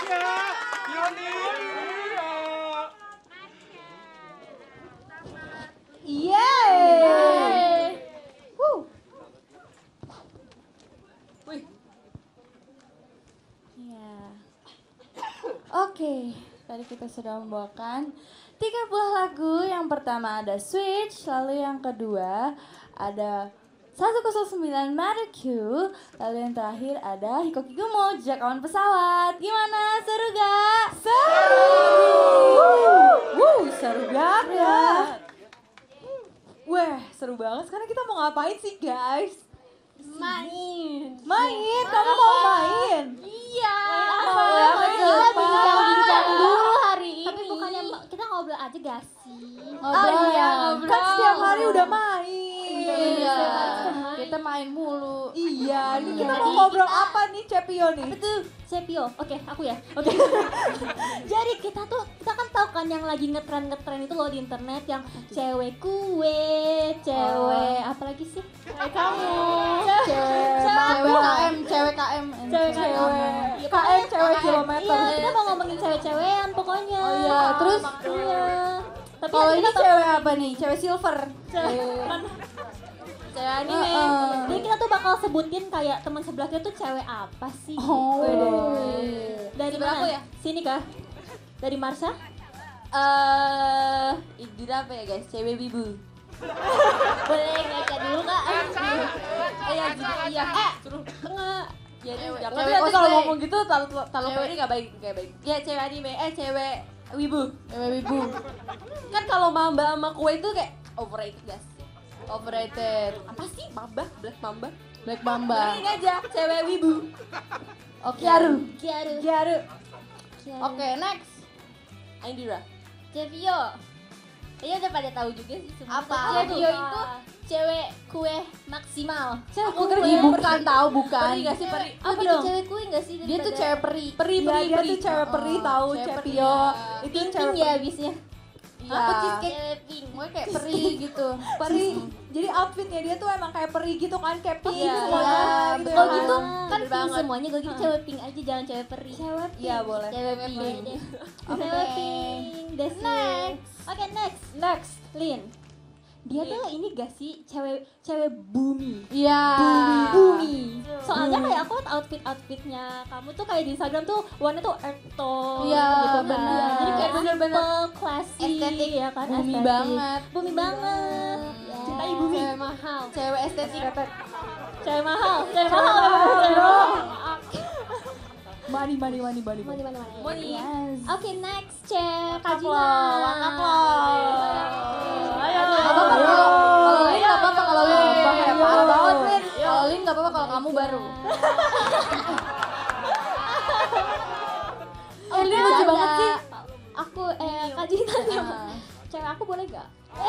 Yeay. Wih. Ya. Oke, tadi kita sudah membawakan 3 buah lagu. Yang pertama ada Switch, lalu yang kedua ada 109 Maruku, lalu yang terakhir ada Hikokigumo, Jejak Awan Pesawat. Gimana, seru gak? Seru banget. Wah, seru banget. Sekarang kita mau ngapain sih, guys? Main. Main? Kamu mau main? Iya. Kita bincang-bincang dulu hari ini. Tapi bukannya kita ngobrol aja gak sih? Ngobrol ya. Kan setiap hari udah main. Iya. Kita main mulu. Iya, ini kita mau ngobrol apa nih, Cepio nih? Betul, Sepio. Oke, aku ya. Oke. Jadi kita kan tahu kan yang lagi ngetren itu loh di internet yang cewek kue, cewek apa lagi sih? Cewek kamu. Cewek KM. KM cewek kilometer. Iya, kita mau ngomongin cewek-cewekan pokoknya. Oh iya, terus Iya. Tapi kalau nanti ini kita cewek apa nih? Cewek silver. cewek anime. Jadi kita tuh bakal sebutin kayak teman sebelah kita tuh cewek apa sih? Oh. Dari Sebelah mana? aku ya? Sini kah? Dari Marsha? Ini apa ya guys? Cewek wibu. Boleh ngaca dulu kak? Iya. Suruh. Enggak. Jadi Tapi nanti kalau ngomong gitu cewek ini gak baik. Ya cewek anime, cewek wibu. Cewek wibu. Kan kalau mamba sama kue itu kayak overrated guys. Overrated. Apa sih mamba? Black mamba? Black Mamba. Ini aja cewek wibu. Oke. Kiaru. Oke, next. Indira. Cevio. Iya udah pada tahu juga sih semua. Apa? Cevio itu cewek kue maksimal. Aku bukan tahu, bukan. Peri gak sih peri? Apa dong? cewek kue enggak sih? Dia tuh cewek peri. Peri. Dia tuh cewek peri tahu cewek peri, Cepio. ya. Itu Pink cewek ya abisnya. Iya. Aku cheesecake cewek pink. Pokoknya kayak peri gitu. peri. Jadi outfitnya dia tuh emang kayak peri gitu kan, kayak pink Iya, semuanya gitu. Kalau ya gitu kan. kan Bener pink banget. semuanya, gue gitu cewek pink aja, jangan cewek peri. Cewek pink. Iya, boleh. Cewek pink. Cewek pink. That's next. Oke, next. Lin. Dia tuh ini gak sih cewek bumi. Iya. Bumi. Soalnya kayak aku liat outfitnya kamu tuh kayak di Instagram tuh warnanya tuh earth tone Iya, gitu kan. bener. Jadi kayak Bener-bener. simple, classy Estetik. ya kan. Bumi estetik. banget. Bumi banget. Ya. Cintai bumi. Cewek mahal. Cewek estetik. Cewek mahal. Money. Mana. Money. Yes. Oke, next cek Angkat Kajina. lo, angkat lo. Ayo. Gak apa-apa kalau Lin gak apa-apa kalau Lin. Bahaya parah banget, Lin. Kalau Lin gak apa-apa kalau kamu baru. Lin lucu banget sih. Aku Kajina Ah. cewek aku boleh gak?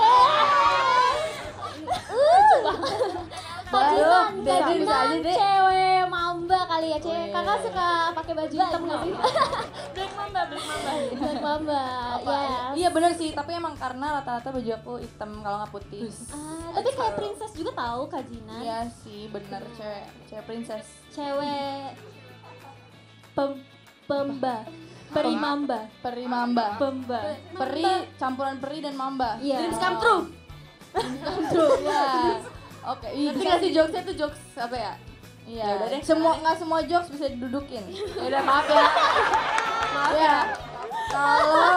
Baru, Kajina bisa aja deh. cewek mamba kali ya cewek. Wih. Kakak suka pakai baju hitam nggak sih? Black mamba. Black mamba. Ya. Iya bener sih, tapi emang karena rata-rata baju aku hitam kalau nggak putih. Tapi kayak princess juga tahu Kajina. Iya sih, bener cewek princess. Cewek pemba. Peri mamba. Peri mamba. Pemba. Peri campuran peri dan mamba. Iya. Dreams come true. True, ya. Oke, Nanti ngasih jokesnya tuh jokes apa ya? Iya. Ya udah deh. Nggak semua jokes bisa didudukin. Ya udah maaf ya. Maaf ya. Kalau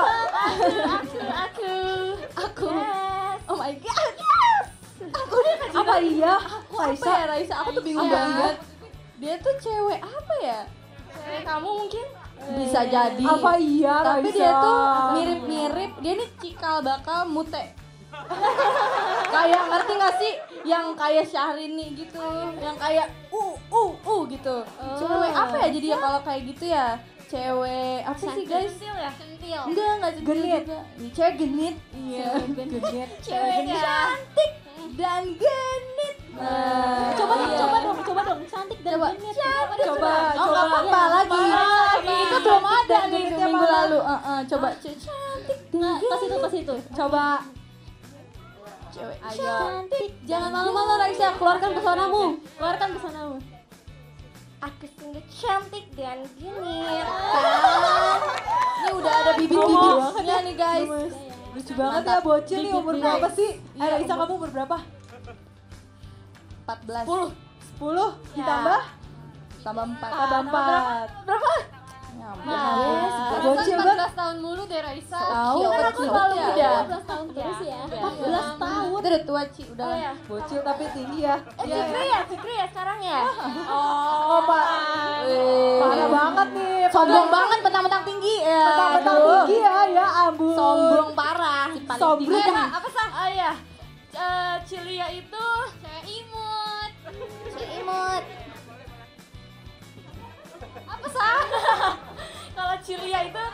Aku. oh my god. Apa iya? Raisa, Raisa, aku tuh bingung Iya. banget. Dia tuh cewek apa ya? Cewek kamu mungkin? Bisa jadi. Apa iya, Tapi Raisa? dia tuh mirip-mirip. Dia nih cikal bakal mute. Kayak ngerti gak sih? Yang kayak Syahrini gitu. Yang kayak gitu. Cewek apa ya jadi ya kalau kayak gitu ya? Cewek apa sih guys? Sentil ya? Sentil. Enggak centil Genit. juga. Cewek genit. Iya, genit. Cewek Cantik dan genit. Coba iya. coba dong, cantik dan Coba. genit. Coba. Oh nggak apa-apa Iya. lagi. Lagi. Itu belum ada Dan nih genitnya minggu mana? lalu. Coba cantik dan Nggak, pas itu. Coba. cewek. Ayo. Cantik. Jangan malu-malu Raisa, keluarkan pesonamu. Keluarkan pesonamu. Aku sungguh cantik dan genit. bibit-bibitnya nih guys. Lucu banget ya bocil nih, umur berapa sih? Iya, Ayo Isa, kamu umur berapa? 14. 10 ditambah? Tambah 4. Tambah 4. Berapa? Ya, Bocil banget. 14 tahun mulu deh Raisa. Tahu Kan kan aku aku selalu muda. muda. 14 tahun terus ya. 14 tahun. Udah udah tua Ci, udah. Oh, ya. Bocil tapi tinggi ya. Fikri ya sekarang ya. Oh, Pak. Parah banget nih. Sombong banget mentang-mentang tinggi. Ya, Mentang-mentang aduh. tinggi ya ampun. Sombong parah. Sombong. Apa sah? Oh iya. Cilia itu cewek imut. Imut. Apa sah? Kalau Cilia itu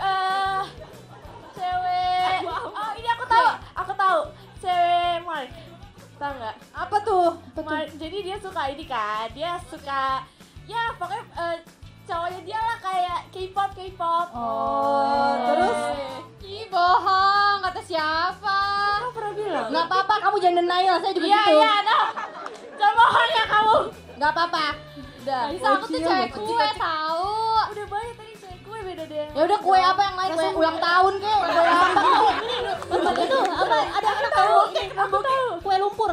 cewek. Oh ini aku tahu. Cewek Mark. Tahu nggak? Apa tuh? Jadi dia suka ini kan. Dia suka ya pokoknya cowoknya dia lah kayak K-pop. Oh, terus? Ih bohong, kata siapa? Kamu pernah bilang? Nggak apa-apa, kamu jangan denial, saya juga Iya, gitu. iya, no. Jangan bohong ya kamu. Nggak apa-apa. Udah. Bisa aku tuh cewek kue tahu. Udah banyak tadi cewek kue beda deh. Ya udah kue apa yang lain? Kue ulang tahun kek. Kue apa kek? Tempat itu apa? Ada anak tahu. Aku tahu. Kue lumpur.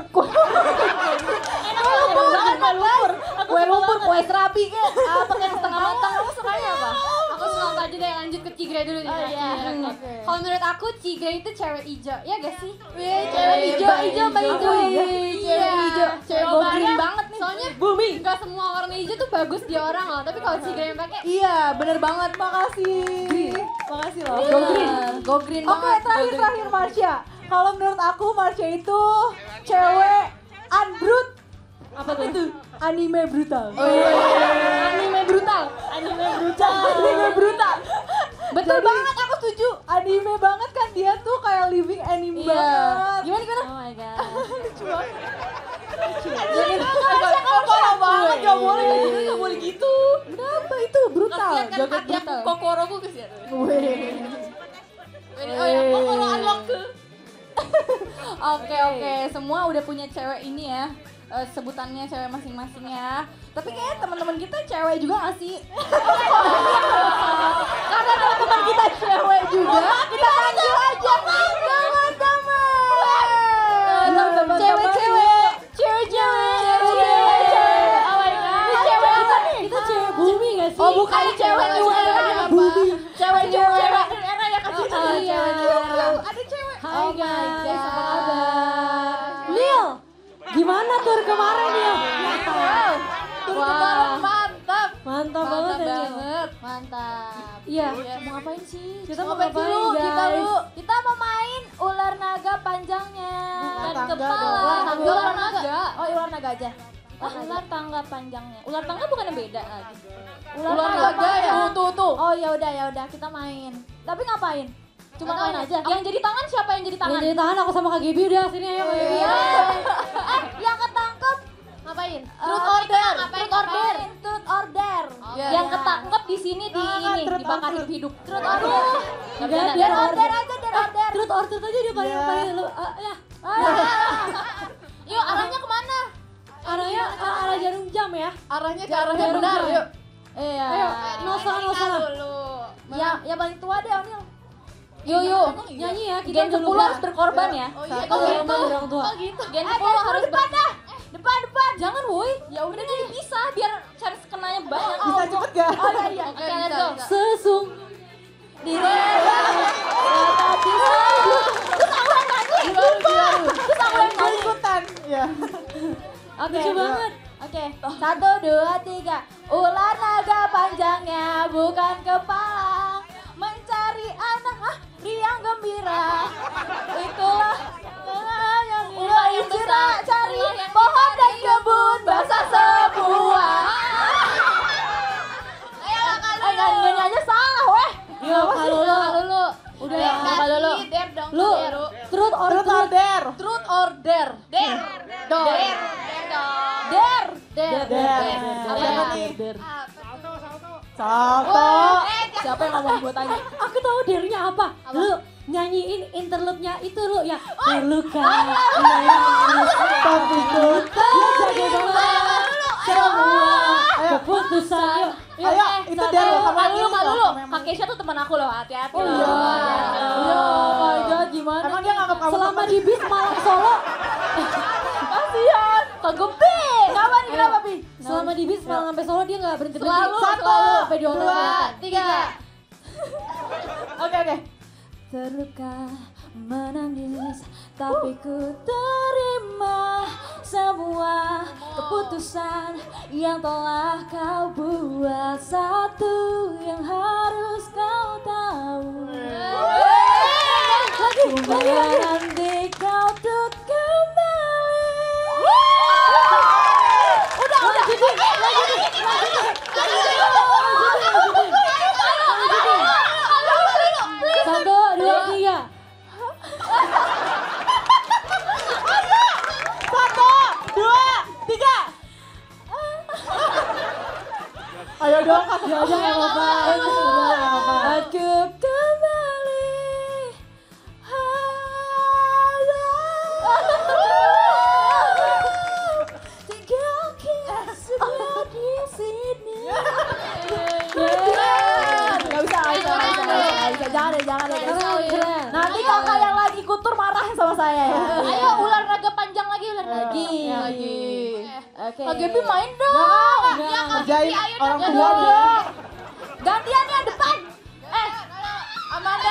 Kue lumpur, kue serabi kek. Apa kek yang setengah matang? Kamu sukanya apa? Aku suka apa aja deh, lanjut ke Cigre dulu nih. Oh, iya. Oke. Kalau menurut aku Cigre itu cewek hijau, ya gak sih? Cewek hijau sama hijau. Cewek hijau. Cewek go green banget nih. Soalnya Booming. gak semua warna hijau tuh bagus di orang loh, tapi kalau Cigre yang pakai Iya, bener banget. Makasih. Makasih loh. Go green. Go green Oke, banget. terakhir Marsha. Kalau menurut aku Marsha itu cewek unbrut. Apa tuh itu? Anime brutal. Anime brutal. Anime brutal. Betul Jadi, banget, aku setuju. Anime banget kan dia tuh kayak living anime Iya. banget. Gimana? Oh my god. Jadi kalau banget gak boleh kayak gitu, gak boleh gitu. Kenapa itu brutal? kasihan kan Joget hadiah brutal. Kokoroku kesian. Weh. Oh ya, Kokoro unlock ke. Oke, semua udah punya cewek ini ya. Sebutannya cewek masing-masing ya. Tapi kayaknya teman-teman kita cewek juga gak sih? Karena teman-teman kita cewek juga, kita panggil aja teman-teman. Cewek-cewek. Oh my god. Ini cewek kita nih. Kita cewek bumi gak sih? Oh bukan cewek new era. Cewek new era. Era ya kasih. Iya. Ada cewek. Hai guys, apa kabar? Lil, gimana tur kemarin ya? Tur kemarin mantap. Mantap banget ya. Mantap. Iya. Mau ngapain sih? Kita mau ngapain ngapain, dulu? guys? Kita mau main ular naga panjangnya. Ular Dan tangga kepala. dong. Ular naga. Oh, ular naga aja. Ular tangga panjangnya. Ular tangga bukan beda lagi. Ular naga ya. Tuh. Oh ya udah kita main. Tapi ngapain? Cuma main aja. Yang jadi tangan siapa yang jadi tangan? Yang jadi tangan aku sama Kak Gaby udah sini ayo. Iya. Yang ketangkep Ngapain? Truth order. Ngapain? Truth order. Iya. Yang ketangkep di sini di ini truth dibakar order. hidup-hidup. Truth order. Biar order aja, order. Truth order aja dia paling Iya. paling lu. Ya. Yuk arahnya kemana? Arahnya arah jarum jam ya. Arahnya ke arah yang benar, yuk. Iya. Ayo, nosa. Dulu. Ya paling tua deh Onil. Yuk. Nyanyi ya kita Gen 10 harus berkorban ya. Oh iya, Satu oh sama gitu. orang tua. Oh gitu. Gen 10 harus depan dah. Depan. Jangan woi. Ya udah jadi bisa biar chance kenanya banyak. Bisa cepet gak? Oh iya. Oke, Oke, let's bisa, go. bisa. Sesung. Di Terus aku yang nyanyi. Terus aku yang nyanyi. Ikutan. Ya. Oke. Lucu banget. Oke, 1, 2, 3. Ular naga panjangnya bukan kepala, mencari anak riang gembira. Itulah yang ular yang besar cari pohon dan kebun basah semua. Ayo nyanyi aja salah weh. Yuk, kalau lu. Dulu. Udah ya, Kalau kalau lu. Der dong. Lu truth or Truth order. Truth or dare? Der. Der. Siapa nih? Der. Salto. Siapa yang ngomong buat tanya? Aku tahu dernya apa. Lu nyanyiin interlude-nya itu lu ya. Terluka. Tapi ku Tak jaga banget. Semua Ayo. keputusan. Yuk. Ayo, itu dia lo sama Malu lu. Kaki Keisha tuh teman aku loh, hati-hati Oh loh. iya. Hati-hati loh. Ya, oh my god, gimana? Emang dia nganggap kamu selama teman? di bis Malang Solo, Kasihan, kegepi. Kenapa nih, kenapa Pi? selama di bis Malang sampai Solo dia nggak berhenti Selalu, sampai di hotel. 2, 3. Oke. Terluka menangis, tapi ku terima semua keputusan yang telah kau buat. Satu yang harus kau tahu, supaya nanti kau tuh kembali. Satu, dua, tiga. Ayo dong, Kak. Ya udah nggak apa-apa. Udah nggak apa-apa. Aku kembali. Tinggal kita semua di sini. Gak bisa. Jangan deh. Keren. Nanti kakak yang lagi kutur marahin sama saya ya. Ayo ular naga panjang lagi, ular naga. Lagi. Oke. Kak Gaby main dong. Ya Kak Kerjain Gaby, ayo orang dong. tua dong. Gantian yang depan. Amanda.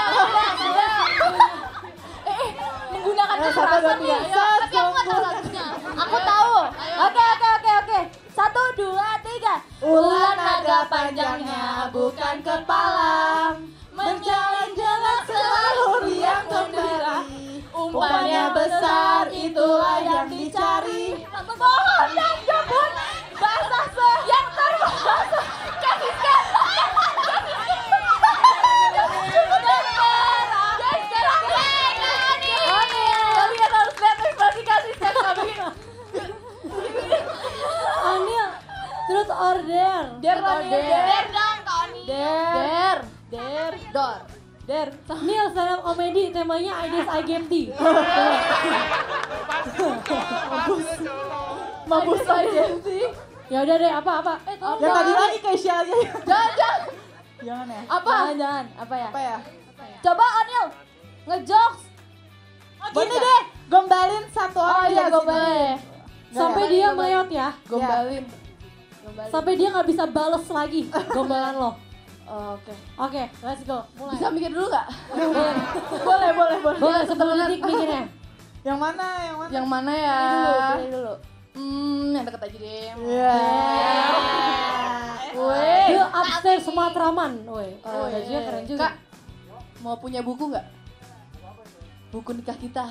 Menggunakan Satu, kekerasan dua, nih. tiga. Tapi aku nggak tahu lagunya. Aku tahu. Oke. 1, 2, 3. Ular naga panjangnya bukan kepala, Menjalan-jalan selalu riang gembira. umpannya besar itulah yang dicari. Pohon yang jembut basah yang terbasah. Kasih kalian harus lihat ekspresi kasih kami. Anil, truth or dare? Der dong Kak Oni. Der. Nil, stand up komedi temanya Ideas I Game Tea. Mampus aja sih. Ya udah deh, apa? Yang tadi lagi Keisha aja. Jangan. Jangan ya. Apa? Jangan. Apa ya? Apa ya? Coba Anil ngejokes. Gini deh, gombalin satu orang iya, dia gombalin. Sampai dia meleot ya. Gombalin. Sampai dia nggak bisa bales lagi gombalan lo. Oke. Oke, let's go. Mulai. Bisa mikir dulu nggak? Boleh. Boleh 10 detik mikirnya. Yang mana? Yang mana ya? Pilih dulu. Yang deket aja deh. Iya. Weh. The Upstairs Sumatraman. Woi, bajunya keren juga. Kak, mau punya buku nggak? Buku nikah kita.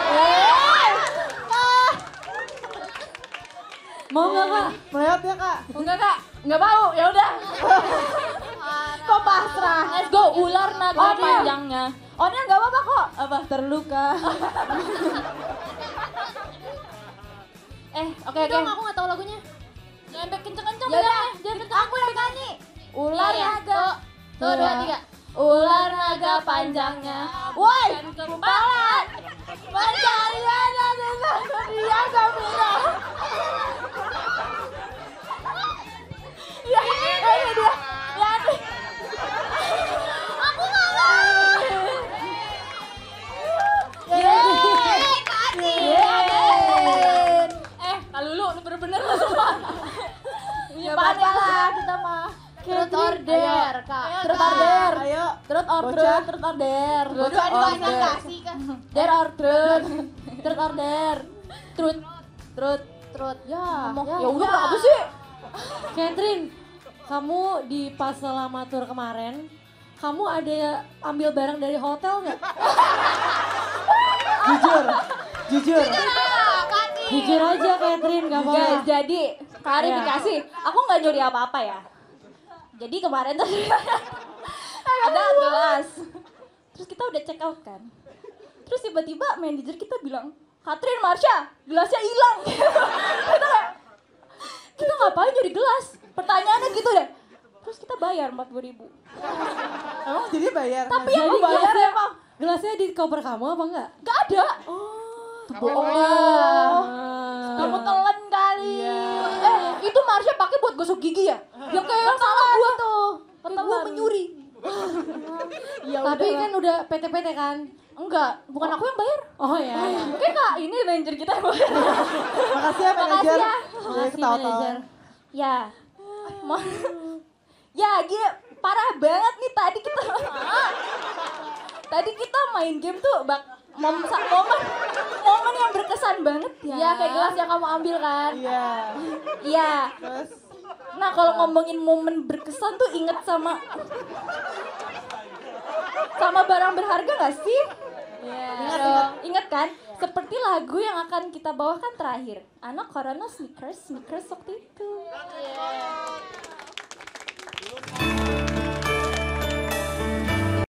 Mau nggak Kak? Meleot ya, Kak? Enggak kak, nggak mau. Ya udah. Kok pasrah? Let's go. Ular naga Oh, dia. panjangnya. Oh dia nggak apa-apa kok. Apa? Terluka. Oke. Dong, aku nggak tahu lagunya. Jangan kenceng-kenceng Ya udah, bilangnya. Jangan kenceng. Aku yang nyanyi. Ular Iya. naga. Tuh, 2, 3. Ular naga panjangnya. Woi, kepala. Mencari anak dengan dia gembira. Ya, ini dia. Ya, nih. Aku nggak mau. Lalu lu bener-bener lu semua. Ya apa lah kita mah. Truth or dare, Kak. Truth or dare. Ayo. Truth or Bocah. truth, truth or dare. Bocah dikasih kasih kan. Dare or truth. Truth or dare. Truth. Truth. Ya, Ya udah apa sih? Catherine, kamu di pas selama tour kemarin, kamu ada ambil barang dari hotel nggak? Jujur. Jujur aja Catherine, gak apa-apa. Guys, jadi klarifikasi, aku nggak nyuri apa-apa ya. Jadi kemarin tuh ada gelas. Terus kita udah check out kan. Terus tiba-tiba manajer kita bilang, Catherine, Marsha, gelasnya hilang. Kita ngapain nyuri gelas? Pertanyaannya gitu deh. Terus kita bayar 40.000. Emang jadi bayar? Tapi Jadi yang bayar gelasnya, emang gelasnya di koper kamu apa enggak? gak ada. Bohong lah. Kamu telan kali. Itu Marsha pakai buat gosok gigi ya? Ya kayak yang salah gua tuh. Kata gua menyuri. Ya Tapi udah. kan udah PT-PT kan. Enggak, bukan aku yang bayar. Oh ya. Oke kak, ini manajer kita yang bayar. Makasih ya manajer. ya. Oke, Makasih ketawa-tawa. manajer. Ya, ya gila, parah banget nih tadi kita. Tadi kita main game tuh momen yang berkesan banget ya. Iya, kayak gelas yang kamu ambil kan. Iya. Iya. Terus Nah kalau ngomongin momen berkesan tuh inget sama barang berharga gak sih? Ingat kan? Seperti lagu yang akan kita bawakan terakhir. Anak Corona sneakers waktu itu.